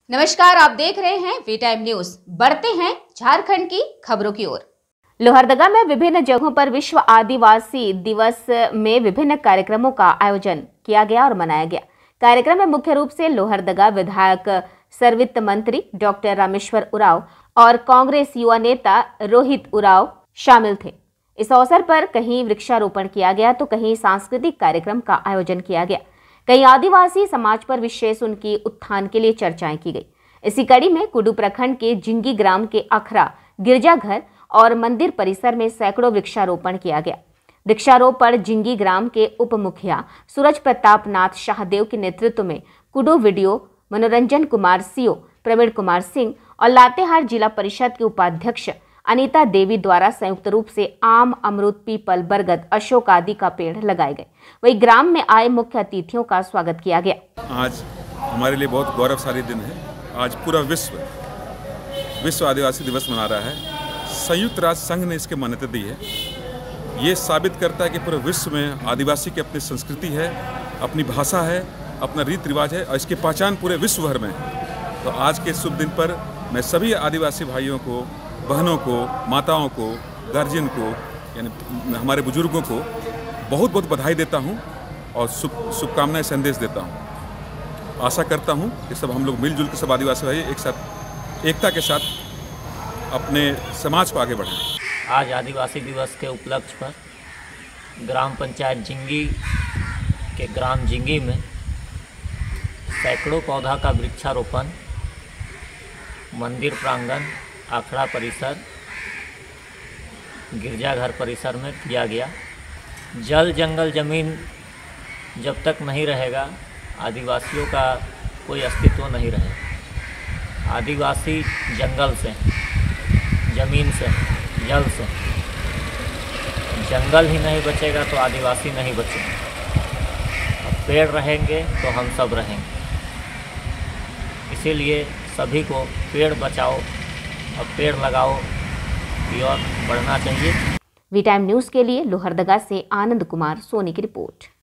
नमस्कार, आप देख रहे हैं वी टाइम न्यूज। बढ़ते हैं झारखंड की खबरों की ओर। लोहरदगा में विभिन्न जगहों पर विश्व आदिवासी दिवस में विभिन्न कार्यक्रमों का आयोजन किया गया और मनाया गया। कार्यक्रम में मुख्य रूप से लोहरदगा विधायक सर्वित्त मंत्री डॉक्टर रामेश्वर उरांव और कांग्रेस युवा नेता रोहित उरांव शामिल थे। इस अवसर पर कहीं वृक्षारोपण किया गया तो कहीं सांस्कृतिक कार्यक्रम का आयोजन किया गया। कई आदिवासी समाज पर विशेष उनकी उत्थान के लिए चर्चाएं की गई। इसी कड़ी में कुडू प्रखंड के जिंगी ग्राम के अखरा, गिरजाघर और मंदिर परिसर में सैकड़ों वृक्षारोपण किया गया। वृक्षारोपण जिंगी ग्राम के उप मुखिया सूरज प्रताप नाथ शाहदेव के नेतृत्व में कुडू वीडियो मनोरंजन कुमार सीओ प्रवीण कुमार सिंह और लातेहार जिला परिषद के उपाध्यक्ष अनीता देवी द्वारा संयुक्त रूप से आम, अमरूद, पीपल, बरगद, अशोक आदि का पेड़ लगाए गए। वही ग्राम में आए मुख्य अतिथियों का स्वागत किया गया। आज हमारे लिए बहुत गौरवशाली दिन है। आज पूरा विश्व आदिवासी दिवस मना रहा है। संयुक्त राष्ट्र संघ ने इसके मान्यता दी है। ये साबित करता है कि पूरे विश्व में आदिवासी की अपनी संस्कृति है, अपनी भाषा है, अपना रीति रिवाज है और इसकी पहचान पूरे विश्व भर में है। तो आज के शुभ दिन पर मैं सभी आदिवासी भाइयों को, बहनों को, माताओं को, गार्जियन को, यानी हमारे बुजुर्गों को बहुत बहुत बधाई देता हूं और शुभकामनाएं संदेश देता हूं। आशा करता हूं कि सब हम लोग मिलजुल के सब आदिवासी भाई एक साथ, एकता के साथ अपने समाज को आगे बढ़ाएं। आज आदिवासी दिवस के उपलक्ष्य पर ग्राम पंचायत जिंगी के ग्राम जिंगी में सैकड़ों पौधा का वृक्षारोपण मंदिर प्रांगण, अखड़ा परिसर, गिरजाघर परिसर में किया गया। जल, जंगल, ज़मीन जब तक नहीं रहेगा, आदिवासियों का कोई अस्तित्व नहीं रहेगा। आदिवासी जंगल से, ज़मीन से, जल से। जंगल ही नहीं बचेगा तो आदिवासी नहीं बचेगा। अब पेड़ रहेंगे तो हम सब रहेंगे। इसीलिए सभी को पेड़ बचाओ और पेड़ लगाओ की ओर बढ़ना चाहिए। वी टाइम न्यूज के लिए लोहरदगा से आनंद कुमार सोनी की रिपोर्ट।